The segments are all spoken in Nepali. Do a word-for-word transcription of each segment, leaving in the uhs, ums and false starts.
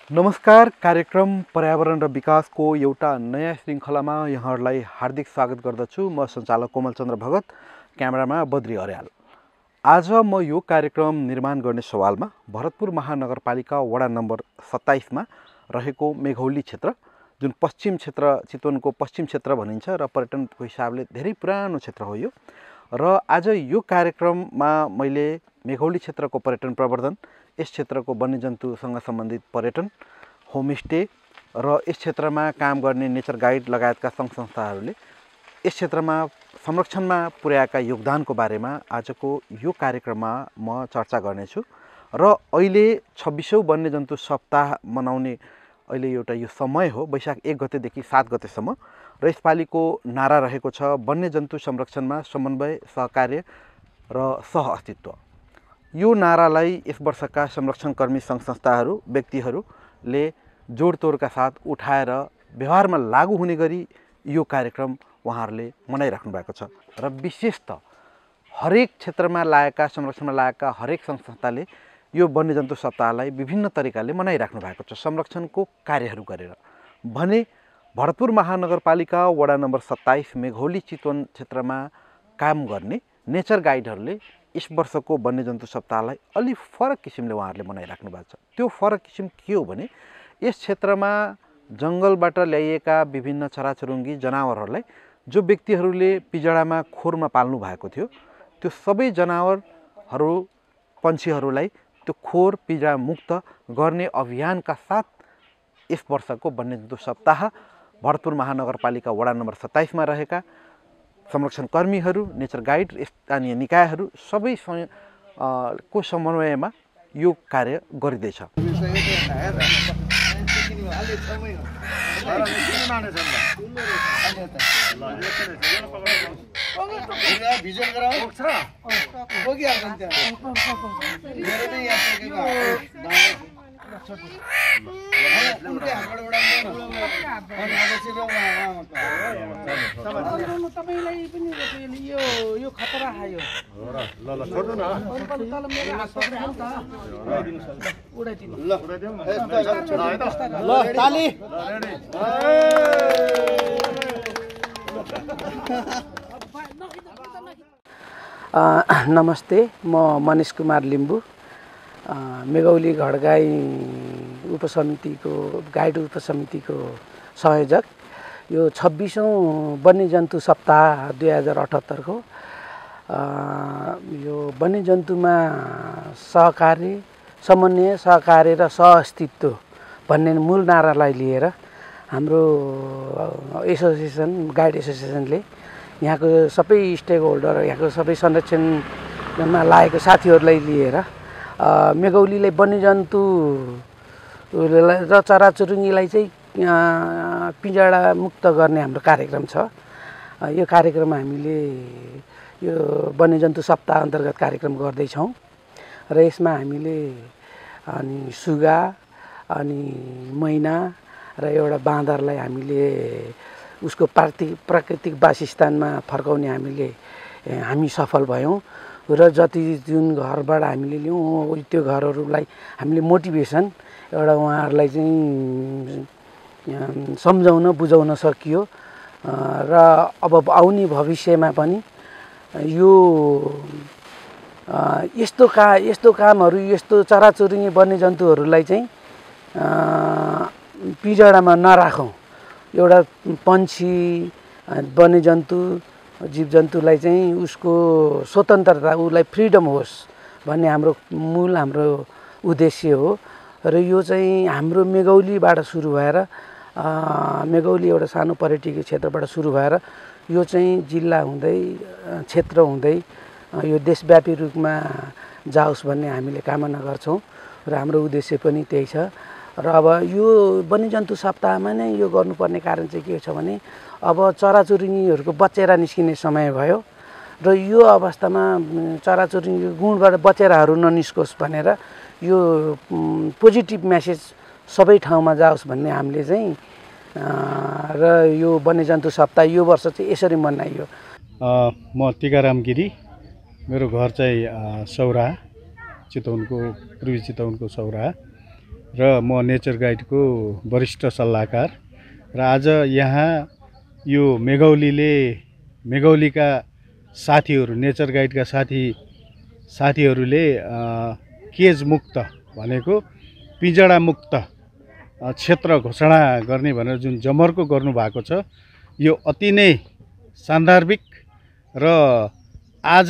नमस्कार। कार्यक्रम पर्यावरण र विकासको एउटा नयाँ श्रृङ्खलामा यहाँहरूलाई हार्दिक स्वागत गर्दछु। म सञ्चालक कोमल चन्द्र भगत, क्यामेरामा बद्री अर्याल। आज म यो कार्यक्रम निर्माण गर्ने सवालमा भरतपुर महानगरपालिका वडा नम्बर सत्ताइसमा रहेको मेघौली क्षेत्र, जुन पश्चिम क्षेत्र चितवनको पश्चिम क्षेत्र भनिन्छ र पर्यटनको हिसाबले धेरै पुरानो क्षेत्र हो यो। र आज यो कार्यक्रममा मैले मेघौली क्षेत्रको पर्यटन प्रवर्धन, यस क्षेत्रको वन्यजन्तुसँग सम्बन्धित पर्यटन, होमस्टे र यस क्षेत्रमा काम गर्ने नेचर गाइड लगायतका सङ्घ संस्थाहरूले यस क्षेत्रमा संरक्षणमा पुर्याएका योगदानको बारेमा आजको यो कार्यक्रममा म चर्चा गर्नेछु। र अहिले छब्बिसौँ वन्यजन्तु सप्ताह मनाउने अहिले एउटा यो समय हो, वैशाख एक गतेदेखि सात गतेसम्म। र यसपालिको नारा रहेको छ वन्यजन्तु संरक्षणमा समन्वय, सहकार्य र सहअस्तित्व। यो नारालाई यस वर्षका संरक्षणकर्मी सङ्घ संस्थाहरू, व्यक्तिहरूले जोडतोडका साथ उठाएर व्यवहारमा लागू हुने गरी यो कार्यक्रम उहाँहरूले मनाइराख्नु भएको छ। र विशेषतः हरेक क्षेत्रमा लागेका, संरक्षणमा लागेका हरेक सङ्घ संस्थाले यो वन्यजन्तु सप्ताहलाई विभिन्न तरिकाले मनाइराख्नु भएको छ, संरक्षणको कार्यहरू गरेर। भने भरतपुर महानगरपालिका वडा नम्बर सत्ताइस मेघौली चितवन क्षेत्रमा काम गर्ने नेचर गाइडहरूले यस वर्षको वन्यजन्तु सप्ताहलाई अलि फरक किसिमले उहाँहरूले मनाइराख्नु भएको छ। त्यो फरक किसिम के हो भने यस क्षेत्रमा जङ्गलबाट ल्याइएका विभिन्न चराचुरुङ्गी जनावरहरूलाई जो व्यक्तिहरूले पिजडामा खोरमा पाल्नु भएको थियो, त्यो सबै जनावरहरू, पन्छीहरूलाई त्यो खोर पिजडा मुक्त गर्ने अभियानका साथ यस वर्षको वन्यजन्तु सप्ताह भरतपुर महानगरपालिका वडा नम्बर सत्ताइसमा रहेका संरक्षण कर्मीहरू, नेचर गाइड, स्थानीय निकायहरू सबै को समन्वयमा यो कार्य गरिँदैछ। नमस्ते, म मनिष कुमार लिम्बू, मेघौली घडगाई उपसमितिको गाइड उपसमितिको संयोजक। यो छब्बिसौँ वन्यजन्तु सप्ताह दुई हजार अठहत्तरको यो वन्यजन्तुमा सहकार्य, समन्वय, सहकार्य र सहअस्तित्व भन्ने मूल नारालाई लिएर हाम्रो एसोसिएसन, गाइड एसोसिएसनले यहाँको सबै स्टेक होल्डर, यहाँको सबै संरक्षणमा लागेको साथीहरूलाई लिएर मेघौलीलाई वन्यजन्तु र चराचुरुङ्गीलाई चाहिँ पिंजडा मुक्त गर्ने हाम्रो कार्यक्रम छ। यो कार्यक्रम हामीले यो वन्यजन्तु सप्ताह अन्तर्गत कार्यक्रम गर्दैछौँ र यसमा हामीले अनि सुगा, अनि मैना र एउटा बाँदरलाई हामीले उसको प्राकृतिक प्राकृतिक वासस्थानमा फर्काउने हामीले हामी सफल भयौँ। र जति जुन घरबाट हामीले ल्याउँ त्यो घरहरूलाई हामीले मोटिभेसन एउटा उहाँहरूलाई चाहिँ सम्झाउन बुझाउन सकियो। र अब आउने भविष्यमा पनि यो यस्तो का यस्तो कामहरू, यस्तो चराचुरुङ्गी वन्यजन्तुहरूलाई चाहिँ पिजडामा नराखौँ। एउटा पन्छी, वन्यजन्तु, जीवजन्तुलाई चाहिँ उसको स्वतन्त्रता, उसलाई फ्रिडम होस् भन्ने हाम्रो मूल हाम्रो उद्देश्य हो। र यो चाहिँ हाम्रो मेघौलीबाट सुरु भएर, मेघौली एउटा सानो पर्यटकीय क्षेत्रबाट सुरु भएर यो चाहिँ जिल्ला हुँदै, क्षेत्र हुँदै यो देशव्यापी रूपमा जाओस् भन्ने हामीले कामना गर्छौँ र हाम्रो उद्देश्य पनि त्यही छ। र अब यो वन्यजन्तु सप्ताहमा नै यो गर्नुपर्ने कारण चाहिँ के छ भने अब चराचुरुङ्गीहरूको बचेरा निस्किने समय भयो र यो अवस्थामा चराचुरुङ्गीको गुणबाट बचेराहरू ननिस्कोस् भनेर यो पोजिटिभ मेसेज सबै ठाउँमा जाओस् भन्ने हामीले चाहिँ र यो वन्यजन्तु सप्ताह यो वर्ष चाहिँ यसरी मनाइयो। म टिकाराम गिरी, मेरो घर चाहिँ सौरा, चितवनको पूर्वी चितवनको सौरा। र म नेचर गाइडको वरिष्ठ सल्लाहकार र आज यहाँ यो मेघौलीले मेघौलीका साथीहरू नेचर गाइडका साथी साथीहरूले केज मुक्त भनेको पिजडा मुक्त क्षेत्र घोषणा गर्ने भनेर जुन जमर्को गर्नुभएको छ यो अति नै सान्दर्भिक र आज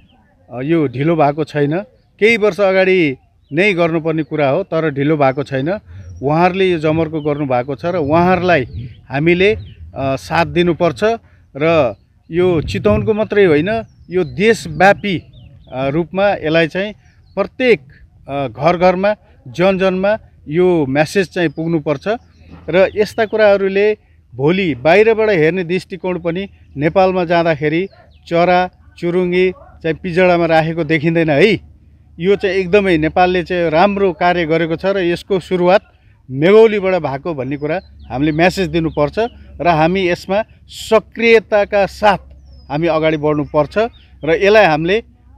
यो ढिलो भएको छैन। केही वर्ष अगाडि नै गर्नुपर्ने कुरा हो तर ढिलो भएको छैन। उहाँहरूले यो जमर्को गर्नुभएको छ र उहाँहरूलाई हामीले साथ दिनुपर्छ र यो चितवनको मात्रै होइन यो देशव्यापी रूपमा यसलाई चाहिँ प्रत्येक घर घरमा जन जनमा यो मेसेज चाहिँ पुग्नुपर्छ र यस्ता कुराहरूले भोलि बाहिरबाट हेर्ने दृष्टिकोण पनि नेपालमा जाँदाखेरि चरा चुरुङ्गी चाहिँ पिजडामा राखेको देखिँदैन है। यो चाहिँ एकदमै नेपालले चाहिँ राम्रो कार्य गरेको छ र यसको सुरुवात मेघौलीबाट भएको भन्ने कुरा हामीले मेसेज दिनुपर्छ र हामी यसमा सक्रियताका साथ हामी अगाडि बढ्नुपर्छ र यसलाई हामीले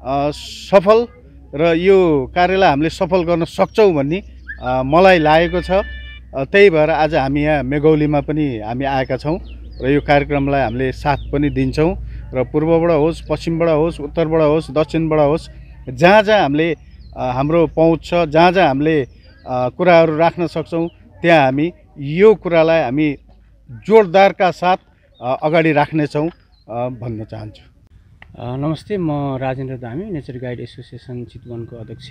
सफल र यो कार्यलाई हामीले सफल गर्न सक्छौँ भन्ने मलाई लागेको छ। त्यही भएर आज हामी यहाँ मेघौलीमा पनि हामी आएका छौँ र यो कार्यक्रमलाई हामीले साथ पनि दिन्छौँ र पूर्वबाट होस् पश्चिमबाट होस् उत्तरबाट होस् दक्षिणबाट होस् जहाँ जहाँ हामीले हाम्रो पहुँच छ जहाँ जहाँ हामीले कुराहरू राख्न सक्छौँ त्यहाँ हामी यो कुरालाई हामी जोडदारका साथ अगाडि राख्नेछौँ भन्न चाहन्छु। नमस्ते, म Rajendra Dhami nature guide association चितवनको अध्यक्ष।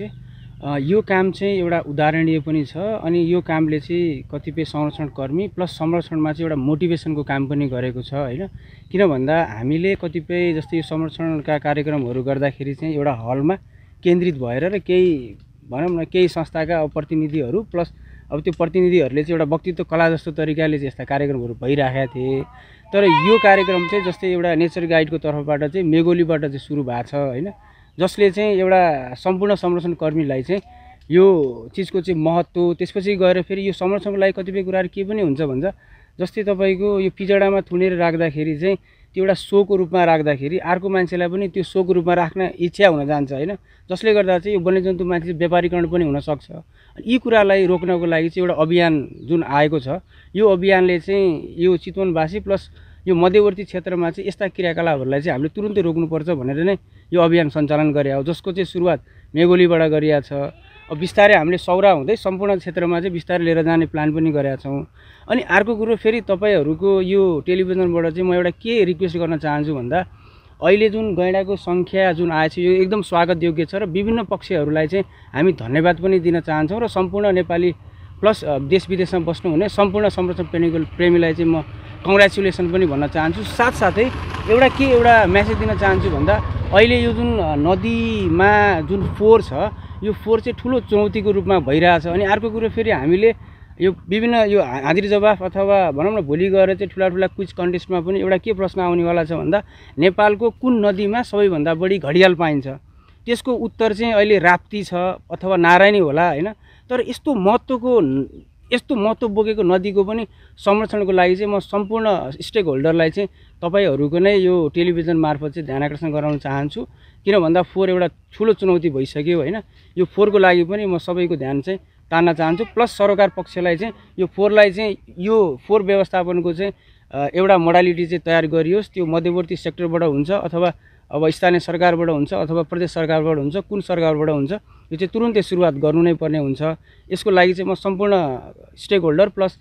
यो काम चाहिँ एउटा उदाहरणीय पनि छ अनि यो कामले चाहिँ कतिपय संरक्षणकर्मी प्लस संरक्षणमा चाहिँ एउटा मोटिभेसनको काम पनि गरेको छ होइन। किन भन्दा हामीले कतिपय जस्तै यो संरक्षणका कार्यक्रमहरू गर्दाखेरि चाहिँ एउटा हलमा केन्द्रित भएर र केही भनौँ न केही संस्थाका प्रतिनिधिहरू प्लस अब त्यो प्रतिनिधिहरूले चाहिँ एउटा वक्तित्व कला जस्तो तरिकाले चाहिँ यस्ता कार्यक्रमहरू भइरहेका थिए। तर यो कार्यक्रम चाहिँ जस्तै एउटा नेचर गाइडको तर्फबाट चाहिँ मेघौलीबाट चाहिँ सुरु भएको छ होइन, जसले चाहिँ एउटा सम्पूर्ण संरक्षण कर्मीलाई चाहिँ यो चिजको चाहिँ महत्त्व त्यसपछि गएर फेरि यो संरक्षणको लागि कतिपय कुराहरू के पनि हुन्छ भन्छ जस्तै तपाईँको यो पिजडामा थुनेर राख्दाखेरि चाहिँ त्यो एउटा सोको रूपमा राख्दाखेरि अर्को मान्छेलाई पनि त्यो सोको रूपमा राख्न इच्छा हुन जान्छ होइन, जसले गर्दा चाहिँ यो वन्यजन्तु माथि व्यापारीकरण पनि हुनसक्छ। यी कुरालाई रोक्नको लागि चाहिँ एउटा अभियान जुन आएको छ यो अभियानले चाहिँ यो चितवनवासी प्लस यो मध्यवर्ती क्षेत्रमा चाहिँ यस्ता क्रियाकलापहरूलाई चाहिँ हामीले तुरुन्तै रोक्नुपर्छ भनेर नै यो अभियान सञ्चालन गरे हो, जसको चाहिँ सुरुवात मेघौलीबाट गरिएको छ। अब बिस्तारै हामीले सौरा हुँदै सम्पूर्ण क्षेत्रमा चाहिँ बिस्तारै लिएर जाने प्लान पनि गरेका छौँ। अनि अर्को कुरो फेरि तपाईँहरूको यो टेलिभिजनबाट चाहिँ म एउटा के रिक्वेस्ट गर्न चाहन्छु भन्दा अहिले जुन गैँडाको सङ्ख्या जुन आएछ यो एकदम स्वागत योग्य छ र विभिन्न पक्षहरूलाई चाहिँ हामी धन्यवाद पनि दिन चाहन्छौँ र सम्पूर्ण नेपाली प्लस देश विदेशमा बस्नुहुने सम्पूर्ण संरक्षण प्रेमीको प्रेमीलाई चाहिँ म कङ्ग्रेचुलेसन पनि भन्न चाहन्छु। साथसाथै एउटा के एउटा मेसेज दिन चाहन्छु भन्दा अहिले यो जुन नदीमा जुन फोहोर छ यो फोहोर चाहिँ ठुलो चुनौतीको रूपमा भइरहेछ। अनि अर्को कुरो फेरि हामीले यो विभिन्न यो हाजिरी जवाफ अथवा भनौँ न भोलि गएर चाहिँ ठुला ठुला क्विज कन्टेस्टमा पनि एउटा के प्रश्न आउनेवाला छ भन्दा नेपालको कुन नदीमा सबैभन्दा बढी घडियाल पाइन्छ, त्यसको उत्तर चाहिँ अहिले राप्ती छ अथवा नारायणी होला होइन। तर यस्तो महत्त्वको यस्तो महत्त्व बोकेको नदीको पनि संरक्षणको लागि चाहिँ म सम्पूर्ण स्टेक होल्डरलाई चाहिँ तपाईँहरूको नै यो टेलिभिजन मार्फत चाहिँ ध्यान आकर्षण गराउन चाहन्छु। किन भन्दा फोहोर एउटा ठुलो चुनौती भइसक्यो होइन, यो फोहोरको लागि पनि म सबैको ध्यान चाहिँ तान्न चाहन्छु। प्लस सरकार पक्षलाई चाहिँ यो फोहोरलाई चाहिँ यो फोहोर व्यवस्थापनको चाहिँ एउटा मोडालिटी चाहिँ तयार गरियोस्, त्यो मध्यवर्ती सेक्टरबाट हुन्छ अथवा अब स्थानीय सरकारबाट हुन्छ अथवा प्रदेश सरकारबाट हुन्छ, कुन सरकारबाट हुन्छ यो चाहिँ तुरुन्तै सुरुवात गर्नु नै पर्ने हुन्छ। यसको लागि चाहिँ म सम्पूर्ण स्टेक होल्डर प्लस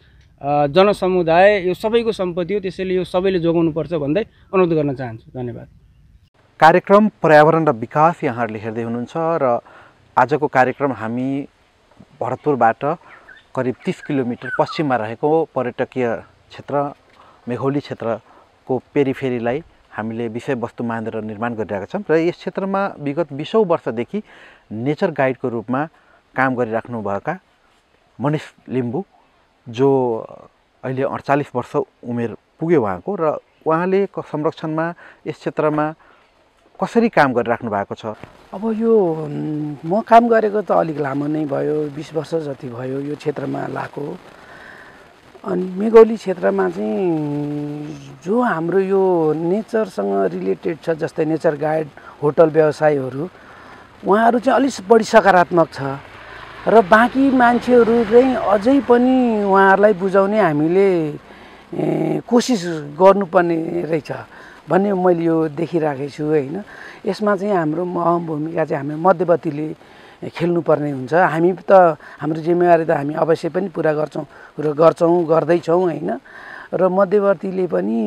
जनसमुदाय यो सबैको सम्पत्ति हो, त्यसैले यो सबैले जोगाउनुपर्छ भन्दै अनुरोध गर्न चाहन्छु। धन्यवाद। कार्यक्रम पर्यावरण र विकास यहाँहरूले हेर्दै हुनुहुन्छ र आजको कार्यक्रम हामी भरतपुरबाट करिब तीस किलोमिटर पश्चिममा रहेको पर्यटकीय क्षेत्र मेघौली क्षेत्रको पेरिफेरीलाई हामीले विषयवस्तु मानेर निर्माण गरिरहेका छौँ र यस क्षेत्रमा विगत बीसौँ वर्षदेखि नेचर गाइडको रूपमा काम गरिराख्नुभएका मनिष लिम्बू जो अहिले अडचालिस वर्ष उमेर पुग्यो उहाँको र उहाँले संरक्षणमा यस क्षेत्रमा कसरी काम गरिराख्नु भएको छ? अब यो म काम गरेको त अलिक लामो नै भयो, बिस वर्ष जति भयो यो क्षेत्रमा लाएको। अनि मेघौली क्षेत्रमा चाहिँ जो हाम्रो यो नेचरसँग रिलेटेड छ जस्तै नेचर गाइड होटल व्यवसायीहरू उहाँहरू चाहिँ अलिक बढी सकारात्मक छ र र बाँकी मान्छेहरू चाहिँ अझै पनि उहाँहरूलाई बुझाउने हामीले कोसिस गर्नुपर्ने रहेछ भन्ने मैले यो देखिराखेको छु होइन। यसमा चाहिँ हाम्रो अहम भूमिका चाहिँ हामी मध्यवर्तीले खेल्नुपर्ने हुन्छ। हामी त हाम्रो जिम्मेवारी त हामी अवश्य पनि पुरा गर्छौँ पुरा गर्छौँ गर्दैछौँ होइन। र मध्यवर्तीले पनि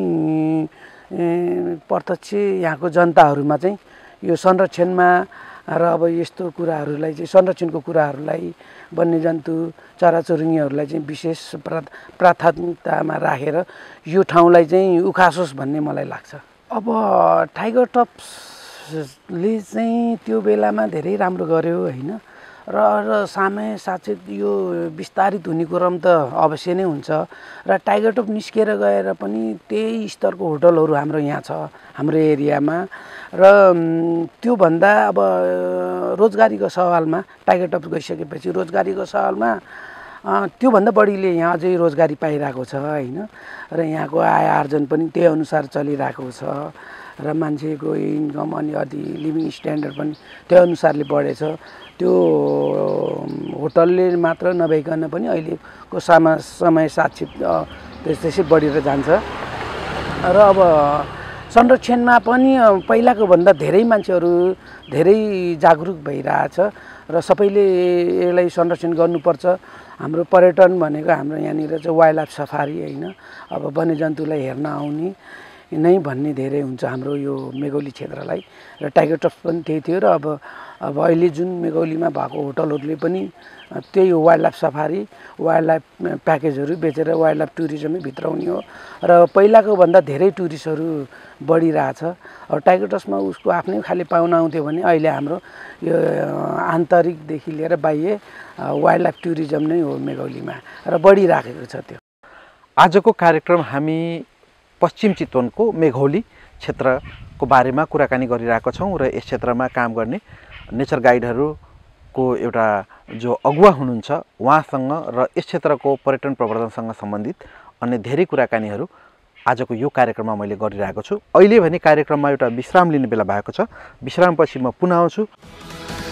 प्रत्यक्ष यहाँको जनताहरूमा चाहिँ यो संरक्षणमा र अब यस्तो कुराहरूलाई चाहिँ संरक्षणको कुराहरूलाई वन्यजन्तु चराचुरुङ्गीहरूलाई चाहिँ विशेष प्रा प्राथमिकतामा राखेर यो ठाउँलाई चाहिँ उखासोस् भन्ने मलाई लाग्छ। अब टाइगर टप्सले चाहिँ त्यो बेलामा धेरै राम्रो गर्यो होइन। र र सामे साथै यो विस्तारित हुने क्रम त अवश्य नै हुन्छ। र टाइगर टप निस्केर गएर पनि त्यही स्तरको होटलहरू हाम्रो यहाँ छ हाम्रो एरियामा। र त्योभन्दा अब रोजगारीको सवालमा टाइगर टप गइसकेपछि रोजगारीको सवालमा त्योभन्दा बढीले यहाँ अझै रोजगारी पाइरहेको छ होइन। र यहाँको आय आर्जन पनि त्यही अनुसार चलिरहेको छ। र मान्छेको इन्कम अनि अझै लिभिङ स्ट्यान्डर्ड पनि त्यही अनुसारले बढेछ। त्यो होटलले मात्र नभइकन पनि अहिलेको सामा समय साक्षी त्यसै बढेर जान्छ। र अब संरक्षणमा पनि पहिलाको भन्दा धेरै मान्छेहरू धेरै जागरुक भइरहेछ। र सबैले यसलाई संरक्षण गर्नुपर्छ। हाम्रो पर्यटन भनेको हाम्रो यहाँनिर चाहिँ वाइल्ड लाइफ सफारी होइन। अब वन्यजन्तुलाई हेर्न आउने नै भन्ने धेरै हुन्छ हाम्रो यो मेघौली क्षेत्रलाई। र टाइगर टप पनि त्यही थियो। र अब अब अहिले जुन मेघौलीमा भएको होटलहरूले पनि त्यही हो wildlife safari wildlife प्याकेजहरू बेचेर वाइल्ड लाइफ टुरिज्मै भित्राउने हो। र पहिलाको भन्दा धेरै टुरिस्टहरू बढिरहेछ। अब टाइगर टप्समा उसको आफ्नै खाले पाहुना आउँथ्यो भने अहिले हाम्रो यो आन्तरिकदेखि लिएर बाह्य वाइल्ड लाइफ टुरिज्म नै हो मेघौलीमा र बढिराखेको छ। त्यो आजको कार्यक्रम हामी पश्चिम चितवनको मेघौली क्षेत्रको बारेमा कुराकानी गरिरहेका छौँ। र यस क्षेत्रमा काम गर्ने नेचर गाइडहरूको एउटा जो अगुवा हुनुहुन्छ उहाँसँग र यस क्षेत्रको पर्यटन प्रवर्धनसँग सम्बन्धित अन्य धेरै कुराकानीहरू आजको यो कार्यक्रममा मैले गरिरहेको छु। अहिले भने कार्यक्रममा एउटा विश्राम लिने बेला भएको छ। विश्रामपछि म पुनः आउँछु।